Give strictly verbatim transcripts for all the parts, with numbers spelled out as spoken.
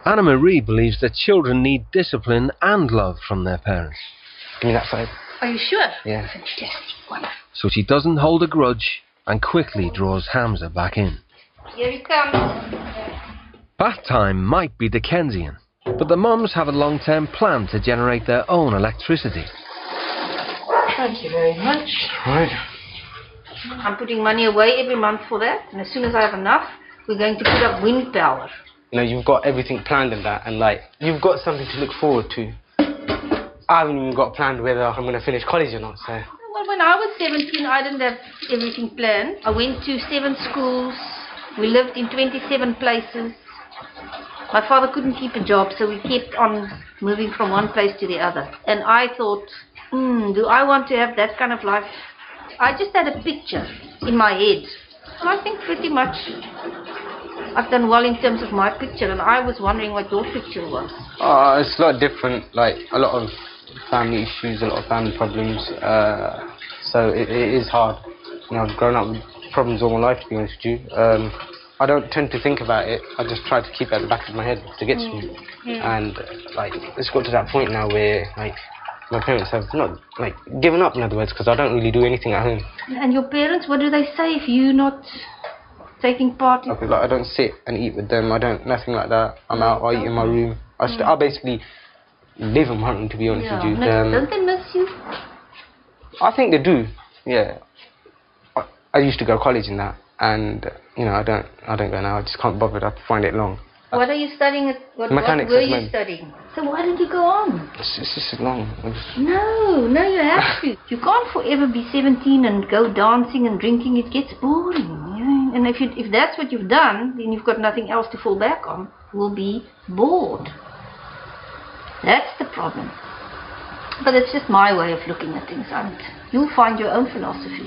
Anna Marie believes that children need discipline and love from their parents. Give me that side. Are you sure? Yeah. Fantastic. Wonderful. So she doesn't hold a grudge and quickly draws Hamzah back in. Here he comes. Bath time might be Dickensian, but the mums have a long-term plan to generate their own electricity. Thank you very much. Right. I'm putting money away every month for that, and as soon as I have enough, we're going to put up wind power. You know, you've got everything planned in that, and like, you've got something to look forward to. I haven't even got planned whether I'm going to finish college or not, so... Well, when I was seventeen, I didn't have everything planned. I went to seven schools. We lived in twenty-seven places. My father couldn't keep a job, so we kept on moving from one place to the other. And I thought, hmm, do I want to have that kind of life? I just had a picture in my head. And I think pretty much I've done well in terms of my picture, and I was wondering what your picture was. Uh, it's a lot different, like a lot of family issues, a lot of family problems. Uh, so it, it is hard. You know, I've grown up with problems all my life, to be honest with you. Um, I don't tend to think about it. I just try to keep it at the back of my head to get to me. Yeah. And like, it's got to that point now where like my parents have not like given up, in other words, because I don't really do anything at home. And your parents, what do they say if you're not taking part in? Okay, like I don't sit and eat with them. I don't nothing like that. I'm out. I eat in my room. I, st I basically live in my room, to be honest Yeah. with you. No, Um, don't they miss you? I think they do. Yeah. I, I used to go to college and that, and you know I don't. I don't go now. I just can't bother. I find it long. What are you studying? At, what, Mechanics what were at you Men. studying? So why didn't you go on? It's, it's just long. It's, No, no, you have to. You can't forever be seventeen and go dancing and drinking. It gets boring. You know? And if you, if that's what you've done, then you've got nothing else to fall back on. You'll be bored. That's the problem. But it's just my way of looking at things, and you'll find your own philosophy.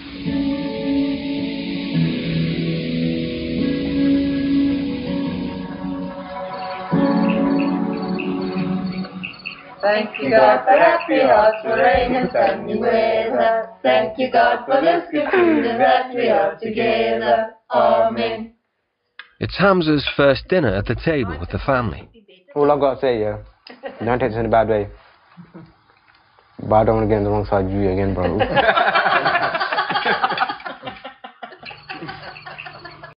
Thank you God for happy hearts, for rain and sunny weather. Thank you God for this good food and that we are together. Amen. It's Hamzah's first dinner at the table with the family. all I've got to say, yeah, don't take this in a bad way, but I don't want to get on the wrong side of you again, bro.